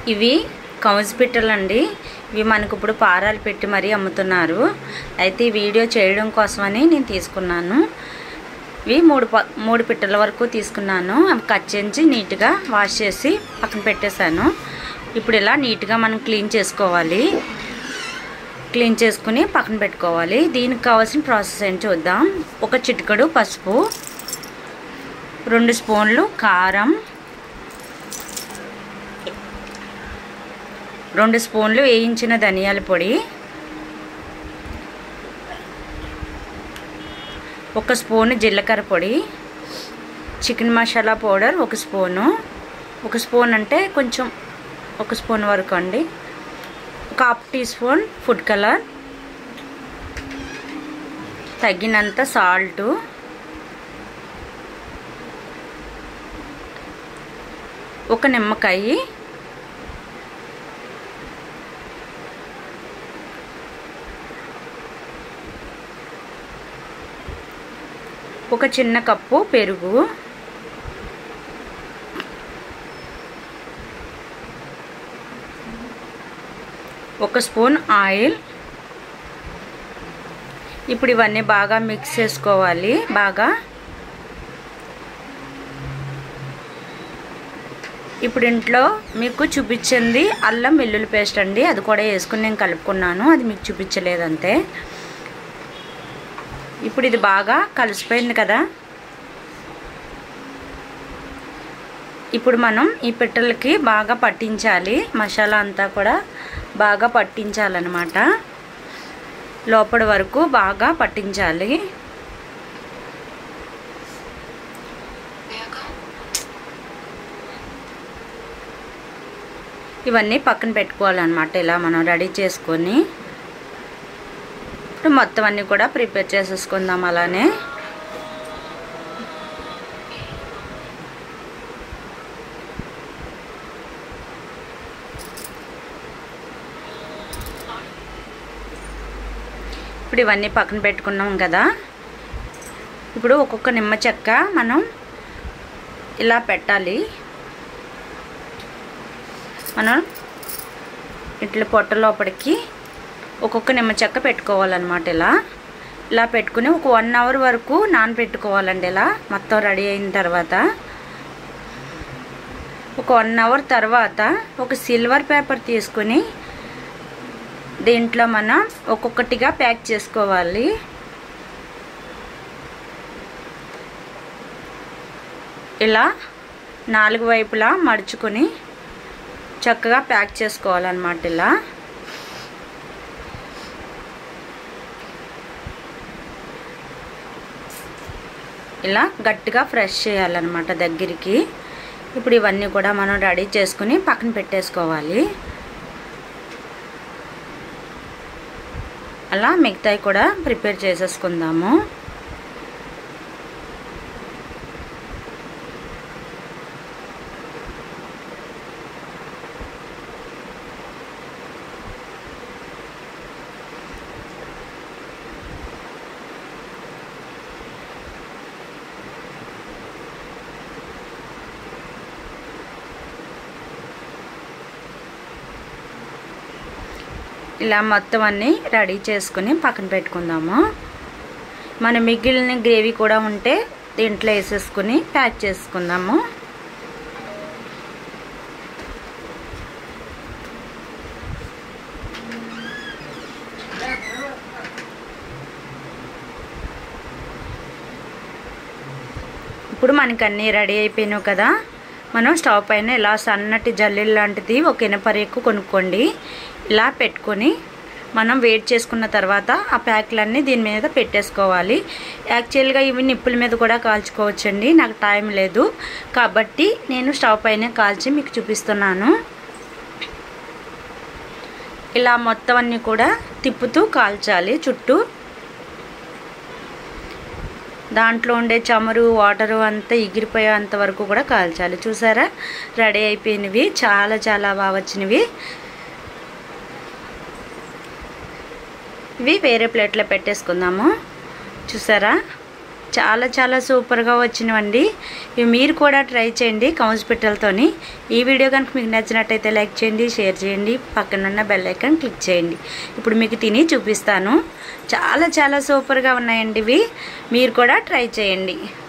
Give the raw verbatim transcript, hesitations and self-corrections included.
ఇవి కౌజ్ పిట్టలండి. ఇవి మనకు ఇప్పుడు పారాలు పెట్టి మరీ అమ్ముతున్నారు. అయితే ఈ వీడియో చేయడం కోసమని నేను తీసుకున్నాను. ఇవి మూడు మూడు పిట్టల వరకు తీసుకున్నాను. అవి కట్ చేసి నీట్గా వాష్ చేసి పక్కన పెట్టేశాను. ఇప్పుడు ఇలా నీట్గా మనం క్లీన్ చేసుకోవాలి. క్లీన్ చేసుకుని పక్కన పెట్టుకోవాలి. దీనికి కావాల్సిన ప్రాసెస్ ఏంటి చూద్దాం. ఒక చిటికెడు పసుపు, రెండు స్పూన్లు కారం, రెండు స్పూన్లు వేయించిన ధనియాల పొడి, ఒక స్పూను జీలకర్ర పొడి, చికెన్ మసాలా పౌడర్ ఒక స్పూను, ఒక స్పూన్ అంటే కొంచెం ఒక స్పూన్ వరకు అండి, ఒక half teaspoon food colour, తగినంత సాల్టు, ఒక నిమ్మకాయ, ఒక చిన్న కప్పు పెరుగు, ఒక స్పూన్ ఆయిల్. ఇప్పుడు ఇవన్నీ బాగా మిక్స్ చేసుకోవాలి. బాగా ఇప్పుడు ఇంట్లో మీకు చూపించింది అల్లం వెల్లుల్లి పేస్ట్ అండి. అది కూడా వేసుకుని నేను కలుపుకున్నాను. అది మీకు చూపించలేదంతే. ఇప్పుడు ఇది బాగా కలిసిపోయింది కదా. ఇప్పుడు మనం ఈ పిట్టలకి బాగా పట్టించాలి. మసాలా అంతా కూడా బాగా పట్టించాలన్నమాట. లోపల వరకు బాగా పట్టించాలి. ఇవన్నీ పక్కన పెట్టుకోవాలన్నమాట. ఇలా మనం రెడీ చేసుకొని ఇప్పుడు మొత్తం అన్నీ కూడా ప్రిపేర్ చేసేసుకుందాం. అలానే ఇప్పుడు ఇవన్నీ పక్కన పెట్టుకున్నాం కదా. ఇప్పుడు ఒక్కొక్క నిమ్మ చెక్క మనం ఇలా పెట్టాలి. మనం ఇట్లా పొట్ట లోపలికి ఒక్కొక్క నిమ్మ చెక్క పెట్టుకోవాలన్నమాట. ఇలా ఇలా పెట్టుకుని ఒక వన్ అవర్ వరకు నానబెట్టుకోవాలండి. ఇలా మొత్తం రెడీ అయిన తర్వాత ఒక వన్ అవర్ తర్వాత ఒక సిల్వర్ పేపర్ తీసుకుని దీంట్లో మనం ఒక్కొక్కటిగా ప్యాక్ చేసుకోవాలి. ఇలా నాలుగు వైపులా మడుచుకొని చక్కగా ప్యాక్ చేసుకోవాలన్నమాట. ఇలా ఇలా గట్టిగా ఫ్రెష్ చేయాలన్నమాట దగ్గరికి. ఇప్పుడు ఇవన్నీ కూడా మనం రెడీ చేసుకుని పక్కన పెట్టేసుకోవాలి. అలా మిగతాయి కూడా ప్రిపేర్ చేసేసుకుందాము. ఇలా మొత్తం అన్నీ రెడీ చేసుకుని పక్కన పెట్టుకుందాము. మన మిగిలిన గ్రేవీ కూడా ఉంటే దీంట్లో వేసేసుకుని ప్యాక్ చేసుకుందాము. ఇప్పుడు మనకి అన్నీ రెడీ అయిపోయినాయి కదా. మనం స్టవ్ పైన ఇలా సన్నటి జల్లెలు లాంటిది ఒక ఇనపరేకు కొనుక్కోండి. ఇలా పెట్టుకొని మనం వేడి చేసుకున్న తర్వాత ఆ ప్యాక్లన్నీ దీని మీద పెట్టేసుకోవాలి. యాక్చువల్గా ఇవి నిప్పుల మీద కూడా కాల్చుకోవచ్చండి. నాకు టైం లేదు కాబట్టి నేను స్టవ్ పైన కాల్చి మీకు చూపిస్తున్నాను. ఇలా మొత్తం అన్నీ కూడా తిప్పుతూ కాల్చాలి. చుట్టూ దాంట్లో ఉండే చమురు వాటరు అంతా ఎగిరిపోయేంత వరకు కూడా కాల్చాలి. చూసారా, రెడీ అయిపోయినవి. చాలా చాలా బాగా వచ్చినవి. ఇవి వేరే ప్లేట్లో పెట్టేసుకుందాము. చూసారా, చాలా చాలా సూపర్గా వచ్చినవండి. ఇవి మీరు కూడా ట్రై చేయండి కౌన్స్ పిట్టలతోని. ఈ వీడియో కనుక మీకు నచ్చినట్టయితే లైక్ చేయండి, షేర్ చేయండి, పక్కనున్న బెల్ ఐకాన్ క్లిక్ చేయండి. ఇప్పుడు మీకు తిని చూపిస్తాను. చాలా చాలా సూపర్గా ఉన్నాయండి ఇవి. మీరు కూడా ట్రై చేయండి.